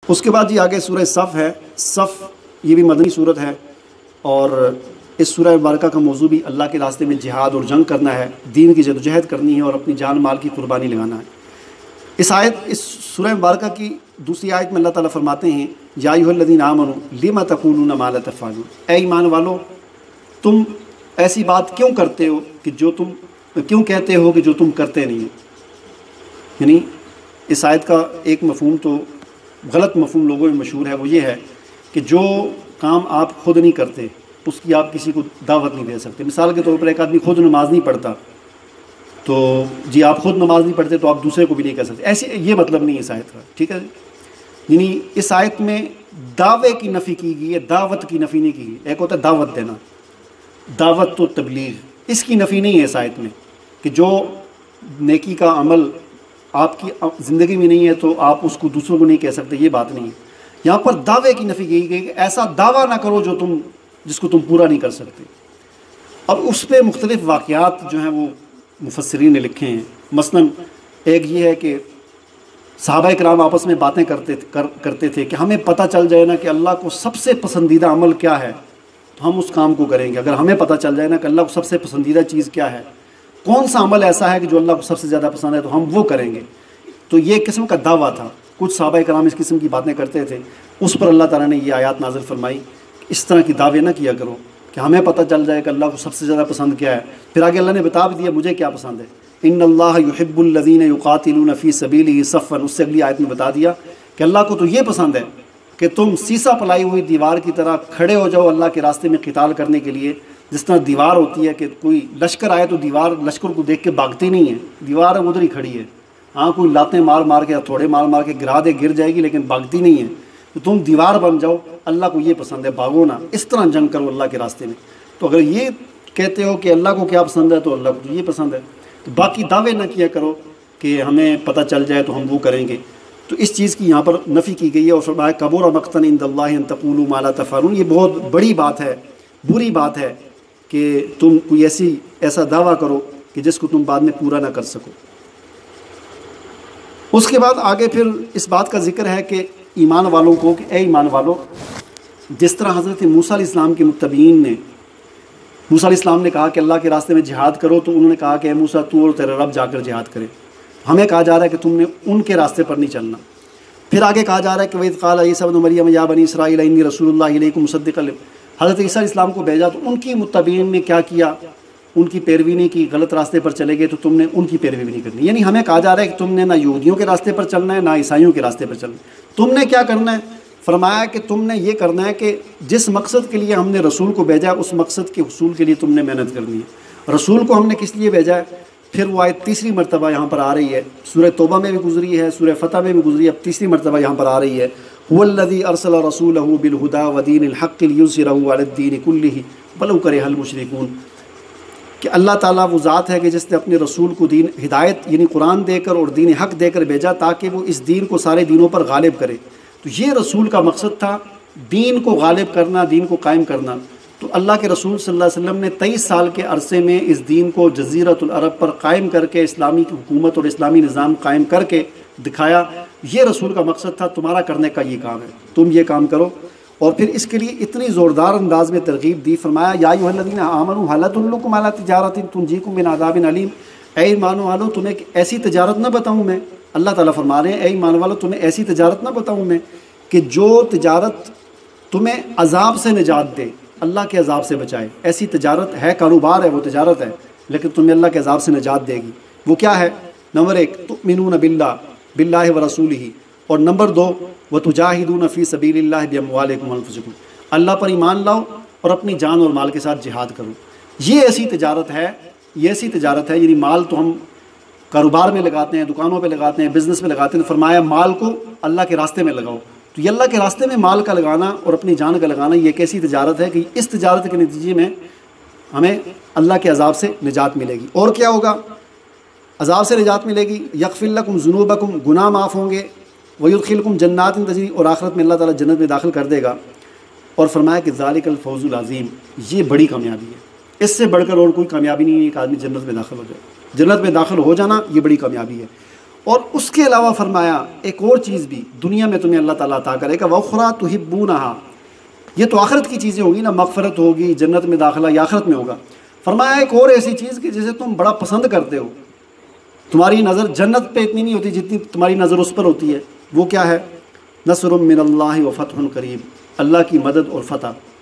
اس کے بعد آگے سورہ صف ہے۔ صف یہ بھی مدنی صورت ہے، اور اس سورہ مبارکہ کا موضوع بھی اللہ کے راستے میں جہاد اور جنگ کرنا ہے، دین کی جدوجہد کرنی ہے اور اپنی جان مال کی قربانی لگانا ہے۔ اس سورہ مبارکہ کی دوسری آیت میں اللہ تعالیٰ فرماتے ہیں یا ایھا الذین آمنوا لم تقولون ما لا تفعلون، اے ایمان والو تم ایسی بات کیوں کرتے ہو کہ کیوں کہتے ہو کہ جو تم کرتے نہیں ہو۔ یعنی اس آیت کا ایک مفہوم تو غلط مفہوم لوگوں میں مشہور ہے، وہ یہ ہے کہ جو کام آپ خود نہیں کرتے اس کی آپ کسی کو دعوت نہیں دے سکتے۔ مثال کے طور پر ایک آدمی خود نماز نہیں پڑھتا تو آپ خود نماز نہیں پڑھتے تو آپ دوسرے کو بھی نہیں کہہ سکتے، ایسے یہ مطلب نہیں ہے اس آیت کا، ٹھیک ہے۔ یعنی اس آیت میں دعوے کی نفی کی گئی ہے، دعوت کی نفی نہیں کی گئی۔ ایک ہوتا ہے دعوت دینا، دعوت تو تبلیغ، اس کی نفی نہیں ہے اس آیت میں کہ جو نیکی کا عمل آپ کی زندگی میں نہیں ہے تو آپ اس کو دوسروں کو نہیں کہہ سکتے، یہ بات نہیں ہے۔ یہاں پر دعوے کی نفی کی گئی کہ ایسا دعویٰ نہ کرو جس کو تم پورا نہیں کر سکتے۔ اب اس پہ مختلف واقعات جو ہیں وہ مفسرین نے لکھے ہیں۔ مثلاً ایک یہ ہے کہ صحابہ کرام آپس میں باتیں کرتے تھے کہ ہمیں پتہ چل جائے نا کہ اللہ کو سب سے پسندیدہ عمل کیا ہے تو ہم اس کام کو کریں گے۔ اگر ہمیں پتہ چل جائے نا کہ اللہ کو سب سے پسندیدہ چیز کیا ہے، کون سا عمل ایسا ہے کہ جو اللہ کو سب سے زیادہ پسند ہے تو ہم وہ کریں گے۔ تو یہ ایک قسم کا دعویٰ تھا، کچھ صحابہ کرام اس قسم کی باتیں کرتے تھے۔ اس پر اللہ تعالیٰ نے یہ آیات نازل فرمائی کہ اس طرح کی دعوے نہ کیا کرو کہ ہمیں پتہ چل جائے کہ اللہ کو سب سے زیادہ پسند کیا ہے۔ پھر آگے اللہ نے بتا بھی دیا مجھے کیا پسند ہے، ان اللہ یحب الذین یقاتلون فی سبیلہ صفا، اس سے اگلی آیت میں بتا دیا کہ اللہ کو تو یہ پسند ہے کہ تم سیسا پلائی ہوئی دیوار کی طرح کھڑے ہو جاؤ اللہ کے راستے میں قتال کرنے کے لیے۔ جس طرح دیوار ہوتی ہے کہ کوئی لشکر آئے تو دیوار لشکر کو دیکھ کے بھاگتی نہیں ہے، دیوار ادھر ہی کھڑی ہے، ہاں کوئی لاتیں مار کے تھوڑے مار کے گرا دے گر جائے گی لیکن بھاگتی نہیں ہے۔ تو تم دیوار بن جاؤ، اللہ کو یہ پسند ہے، بھاگو نا، اس طرح جنگ کرو اللہ کے راستے میں۔ تو اگر یہ کہتے ہو کہ اللہ کو کیا پسند ہے تو اللہ کو تو یہ پسند ہے، تو باقی دعوے نہ کیا کرو کہ ہمیں پتہ چل جائے تو ہم وہ کریں گے۔ تو اس چیز کی یہاں پر نفی کی گئی ہے، اور فرمایا کبر مقتا عند اللہ ان تقولوا ما لا تفعلون، یہ بہت بڑی بات ہے، بری بات ہے کہ تم کوئی ایسا دعویٰ کرو کہ جس کو تم بعد میں پورا نہ کر سکو۔ اس کے بعد آگے پھر اس بات کا ذکر ہے کہ ایمان والوں کو کہ اے ایمان والو، جس طرح حضرت موسیٰ علیہ السلام کے متبعین نے، موسیٰ علیہ السلام نے کہا کہ اللہ کے راستے میں جہاد کرو تو انہوں نے کہا کہ اے موسیٰ تو اور تیرا رب جا کر جہاد کرے۔ ہمیں کہا جا رہا ہے کہ تم نے ان کے راستے پر نہیں چلنا۔ پھر آگے کہا جا رہا ہے کہ وَإِذْ قَالَ عِيسَىٰ ابْنُ مَرْيَمَ يَا بَنِي إِسْرَائِيلَ إِنِّي رَسُولُ اللَّهِ إِلَيْكُمْ مُصَدِّقًا حضرت عیسیٰ علیہ السلام کو بھیجا تو ان کی متبعین نے کیا کیا، ان کی پیروی نہیں کی، غلط راستے پر چلے گئے تو تم نے ان کی پیروی بھی نہیں کرنی۔ یعنی ہمیں کہا جا رہا ہے کہ تم نے نہ یہودیوں کے راستے پر چلنا ہے نہ عیسائیوں کے راستے پر چلنا ہے، تم نے کیا کرنا ہے؟ فرمایا کہ تم نے یہ کرنا ہے کہ جس مقصد کے لیے ہم نے رسول کو بھیجا ہے اس مقصد کے حصول کے لیے تم نے محنت کرنی ہے۔ رسول کو ہم نے کس لیے بھیجا ہے؟ پھر وہ آیت تیسری مرتبہ یہاں پر آ رہی ہے، سورہ توبہ میں بھی گزری ہے، سورہ فتح میں بھی گزری ہے، اب تیسری مرتبہ یہاں پر آ رہی ہے، هو الذی ارسل رسولہ بالہدی ودین الحق لیظہرہ علی الدین کلہ ولو کرہ المشرکون، کہ اللہ تعالیٰ وہ ذات ہے کہ جس نے اپنے رسول کو دین ہدایت یعنی قرآن دے کر اور دین حق دے کر بھیجا تاکہ وہ اس دین کو سارے دینوں پر غالب کرے۔ تو یہ رسول کا مقصد تھا، دین کو غالب کرنا، دین کو قائم کرنا۔ تو اللہ کے رسول صلی اللہ علیہ وسلم نے 23 سال کے عرصے میں اس دین کو جزیرۃ العرب پر قائم کر کے اسلامی حکومت اور اسلامی نظام قائم کر کے دکھایا۔ یہ رسول کا مقصد تھا، تمہارا کرنے کا یہ کام ہے، تم یہ کام کرو۔ اور پھر اس کے لیے اتنی زوردار انداز میں ترغیب دی، فرمایا یا ایھا الذین آمنوا ھل ادلکم علی تجارۃ تنجیکم من عذاب علیم، اے ایمان والو تمہیں ایسی تجارت نہ بتاؤں میں، اللہ تعالیٰ فرما رہے ہیں اے ایمان والو تمہیں ایسی تجارت نہ بتاؤں میں کہ جو تجارت تمہیں عذاب سے نجات دے، اللہ کے عذاب سے بچائے۔ ایسی تجارت ہے، کاروبار ہے، وہ تجارت ہے لیکن تمہیں اللہ کے عذاب سے نجات دے گی۔ وہ کیا ہے؟ نمبر 1 تؤمنون باللہ ورسولہ، اور نمبر 2 وتجاہدون فی سبیل اللہ باموالکم وانفسکم، اللہ پر ایمان لاؤ اور اپنی جان اور مال کے ساتھ جہاد کرو۔ یہ ایسی تجارت ہے، یہ ایسی تجارت ہے، یعنی مال تو ہم کاروبار میں لگاتے ہیں، دکانوں پہ لگاتے ہیں، بزنس میں لگاتے ہیں، فرمایا مال کو اللہ کے راستے میں لگاؤ۔ تو یہ اللہ کے راستے میں مال کا لگانا اور اپنی جان کا لگانا یہ ایک ایسی تجارت ہے کہ اس تجارت کے نتیجے میں ہمیں اللہ کے عذاب سے نجات ملے گی۔ اور کیا ہوگا؟ عذاب سے نجات ملے گی، یغفر لکم ذنوبکم، گناہ معاف ہوں گے، ویدخلکم جنات تجری، اور آخرت میں اللہ تعالیٰ جنت میں داخل کر دے گا۔ اور فرمایا کہ ذالک الفوز العظیم، یہ بڑی کامیابی ہے، اس سے بڑھ کر اور کوئی کامیابی نہیں ہے ایک آدمی جنت میں داخل ہو جائے۔ جنت میں داخل ہو جانا یہ بڑی کامیابی ہے۔ اور اس کے علاوہ فرمایا ایک اور چیز بھی دنیا میں تمہیں اللہ تعالیٰ عطا کرے گا، وَأُخْرَىٰ تُحِبُّونَهَا، یہ تو آخرت کی چیزیں ہوگی نا، مغفرت ہوگی، جنت میں داخلہ، یہ آخرت میں ہوگا۔ فرمایا ایک اور ایسی چیز کہ جسے تم بڑا پسند کرتے ہو، تمہاری نظر جنت پہ اتنی نہیں ہوتی جتنی تمہاری نظر اس پر ہوتی ہے، وہ کیا ہے؟ نصر من اللہ و فتح قریب، اللہ کی مدد اور فتح۔